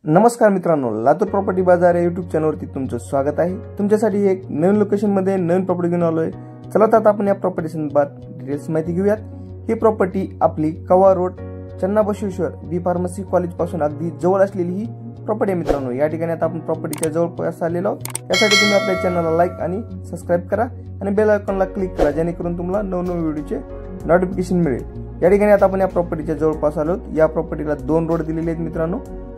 नमस्कार मित्रांनो, लातूर प्रॉपर्टी बाजार या यूट्यूब चॅनलवरती तुमचं स्वागत आहे। तुमच्यासाठी एक नवीन लोकेशन मध्ये नवीन प्रॉपर्टी घेऊन आलोय। चला तर आपण या प्रॉपर्टी संदर्भात डिटेल्स माहिती घेऊयात। ही प्रॉपर्टी आपली कवा road Channabasaveshwar B pharmacy college पासून अगदी जवळ असलेली ही प्रॉपर्टी आहे मित्रांनो। या ठिकाणी आता आपण प्रॉपर्टीच्या जवळपास आलेलो आहोत। त्यासाठी तुम्ही आपल्या चॅनलला लाईक आणि सबस्क्राइब करा आणि बेल आयकॉनला क्लिक करा, जेणेकरून तुम्हाला नवनवीन व्हिडिओचे नोटिफिकेशन मिळेल। या ठिकाणी आता आपण या प्रॉपर्टीच्या जवळपास आलो आहोत। या प्रॉपर्टीला 2 रोड दिलेले आहेत मित्रांनो।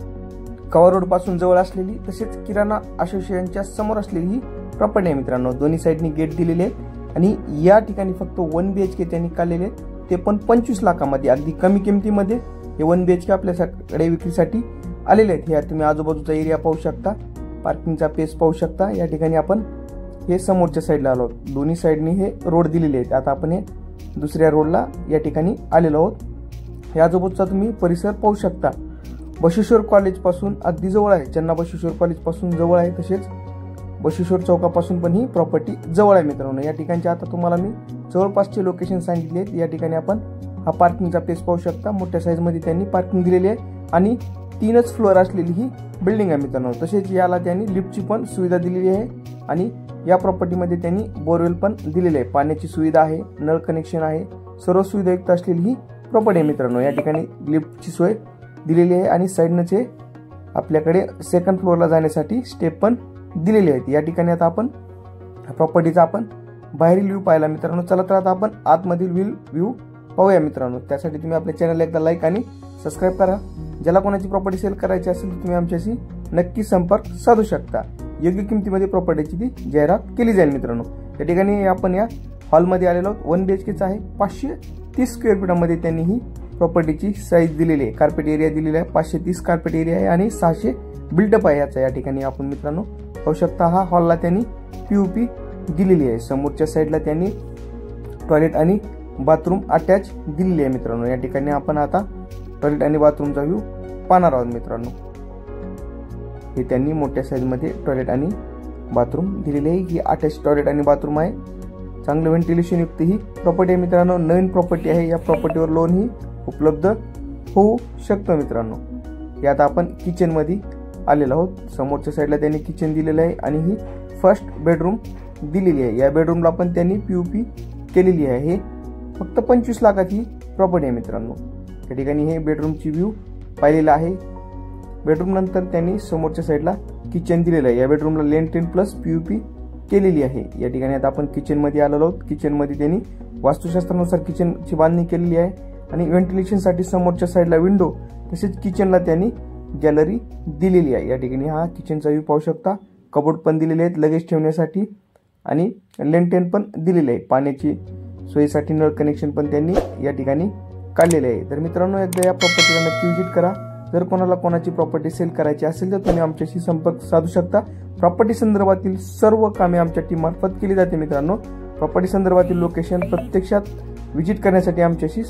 कवा रोड पासून जवळ असलेली तसेच किराणा असोसिएशनच्या समोर असलेली ही प्रॉपर्टी आहे मित्रांनो। दोन्ही साइडनी गेट दिलेले आहेत आणि या ठिकाणी फक्त 1 BHK त्यांनी काढलेले आहेत, ते पण 25 लाखामध्ये। अगदी कमी किमतीमध्ये हे 1 BHK आपल्याकडे विक्रीसाठी आलेले आहेत। हे तुम्ही आजूबाजूचा एरिया पाहू शकता, पार्किंगचा पेस पाहू शकता। या ठिकाणी आपण हे समोरच्या साइडला आलो आहोत। दोन्ही साइडनी हे रोड दिलेले आहेत। आता आपण हे दुसऱ्या रोडला या ठिकाणी आलेलो आहोत। हे आजूबाजूचा तुम्ही परिसर पाहू शकता। बसवेश्वर कॉलेज पासून अगदी जवळ आहे, चन्नाबसवेश्वर कॉलेज पासून जवळ आहे, तसेच बसवेश्वर चौकापासून पण ही प्रॉपर्टी जवळ आहे मित्रांनो। या ठिकाणचे आता तुम्हाला मी जवळपासचे लोकेशन सांगितले आहेत। या ठिकाणी आपण हा पार्किंगचा प्लेस पाहू शकता। मोठ्या साईज मध्ये त्यांनी पार्किंग दिलेली आहे आणि 3च फ्लोअर असलेली ही बिल्डिंग आहे मित्रांनो। तसेच याला त्यांनी लिफ्टची पण सुविधा दिलेली आहे आणि या प्रॉपर्टीमध्ये त्यांनी बोरवेल पण दिलेले आहे, पाण्याची सुविधा आहे, नळ कनेक्शन आहे, सर्व सुविधायुक्त असलेली ही प्रॉपर्टी आहे मित्रांनो। या ठिकाणी लिफ्टची सोय दिलेली आहे आणि साइडनचे आपल्याकडे सेकंड फ्लोअरला जाण्यासाठी स्टेप पण दिलेले आहेत। या ठिकाणी आता आपण प्रॉपर्टीचा आपण बाहेरील व्ह्यू पाहिला मित्रांनो। चला तर आता आपण आतमधील व्ह्यू पाहूया मित्रांनो। त्यासाठी तुम्ही आपल्या चॅनलला एकदा लाईक आणि सबस्क्राइब करा। ज्याला कोणाची प्रॉपर्टी सेल करायची असेल तर तुम्ही आमच्याशी नक्की संपर्क साधू शकता। योग्य किमतीमध्ये प्रॉपर्टीची ती जाहिरात केली जाईल मित्रांनो। या ठिकाणी आपण या हॉलमध्ये आलेलो आहोत। 1 BHKचा आहे, 530 स्क्वेअर फीटमध्ये त्यांनी ही प्रॉपर्टीची साईज दिलेली आहे। कार्पेट एरिया दिलेला आहे, 530 कार्पेट एरिया आहे आणि 600 बिल्डअप आहे याचा। या ठिकाणी आपण मित्रांनो पाहू शकता, हा हॉलला त्यांनी POP दिलेली आहे। समोरच्या साईडला त्यांनी टॉयलेट आणि बाथरूम अटॅच दिलेली आहे मित्रांनो। या ठिकाणी आपण आता टॉयलेट आणि बाथरूमचा व्ह्यू पाहणार आहोत मित्रांनो। हे त्यांनी मोठ्या साईज मध्ये टॉयलेट आणि बाथरूम दिलेले आहे। ही अटॅच टॉयलेट आणि बाथरूम आहे। चांगलं व्हेंटिलेशन युक्त ही प्रॉपर्टी आहे मित्रांनो। नवीन प्रॉपर्टी आहे। या प्रॉपर्टीवर लोन ही उपलब्ध होऊ शकतं मित्रांनो। यात आपण किचन मध्ये आलेलो आहोत। समोरच्या साईडला त्यांनी किचन दिलेलं आहे आणि ही फर्स्ट बेडरूम दिलेली आहे। या बेडरूमला पण त्यांनी POP केलेली आहे। हे फक्त 25 लाखात ही प्रॉपर्टी आहे मित्रांनो। त्या ठिकाणी हे बेडरूमची व्ह्यू पाहिलेला आहे। बेडरूम नंतर त्यांनी समोरच्या साईडला किचन दिलेलं आहे। या बेडरूमला लेंटेन प्लस POP केलेली आहे। या ठिकाणी आता आपण किचन मध्ये आलेलो आहोत। किचन मध्ये त्यांनी वास्तुशास्त्रानुसार किचनची बांधणी केलेली आहे आणि व्हेंटिलेशन साठी समोरच्या साईडला विंडो तसेच किचनला त्यांनी गॅलरी दिलेली आहे। या ठिकाणी हा किचनचा व्ह्यू पाहू शकता। कबोर्ड पण दिलेले आहेत लगेज ठेवण्यासाठी आणि लेंटेन पण दिलेले आहे। पाण्याची सोयीसाठी नळ कनेक्शन पण त्यांनी या ठिकाणी काढलेले आहे। तर मित्रांनो, एकदा या प्रॉपर्टीला नक्की व्हिजिट करा। जर कोणाला कोणाची प्रॉपर्टी सेल करायची असेल तर तुम्ही आमच्याशी संपर्क साधू शकता। प्रॉपर्टी संदर्भातील सर्व कामे आमच्या टीम मार्फत केली जाते मित्रांनो। प्रॉपर्टी संदर्भातील लोकेशन प्रत्यक्षात व्हिजिट करण्यासाठी आमच्याशी